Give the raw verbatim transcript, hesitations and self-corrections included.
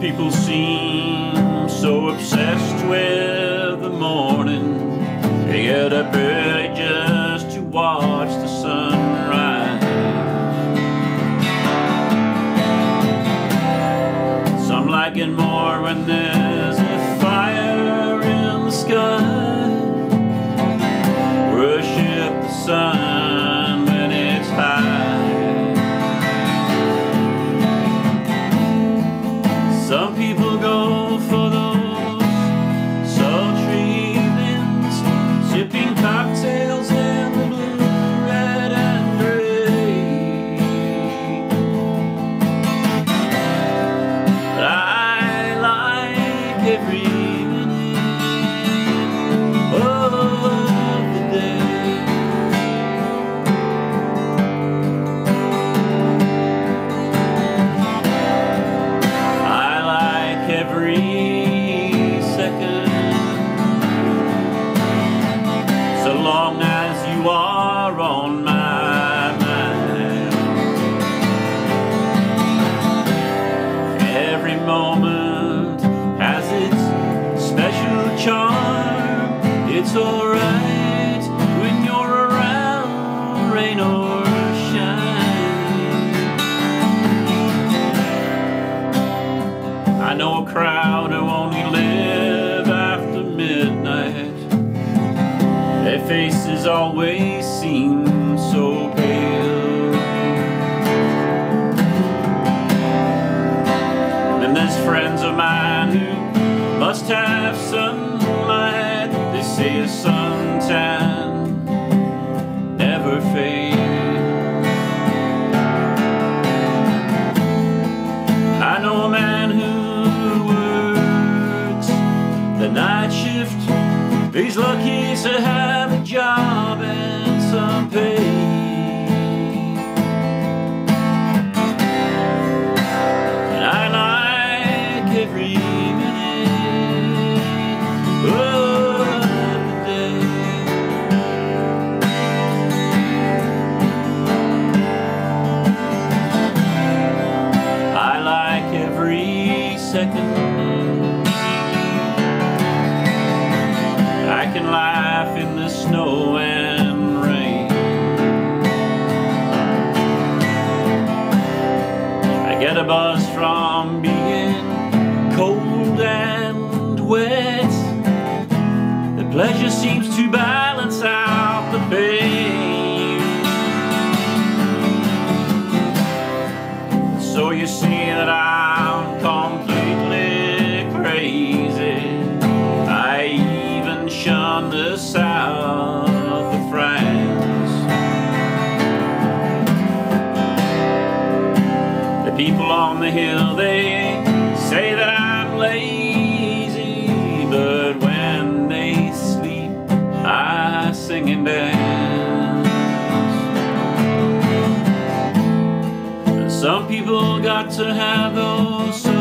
people seem so obsessed with the morning. They get up early just to watch the sunrise. Some like it more when there's a fire in the sky. Worship the sun when it's high. Some people go for those sultry evenings, sipping cocktails in the blue, red and gray. But I like every minute of the day. I like every second, so long as you are on my mind. Every moment has its special charm. It's alright when you're around, rain or shine. I know a crowd who only live after midnight. Their faces always seem so pale. And there's friends of mine who must have sunlight. They say a suntan never fades. I know a man who works the night shift. He's lucky to have a job and some pay. And I like every minute of the day. I like every second. I can laugh in the snow and rain. I get a buzz from being cold and wet. The pleasure seems to balance out the pain. So you see that I'm completely crazy. I shun the south of France. The people on the hill, they say that I'm lazy, but when they sleep, I sing and dance. And some people got to have those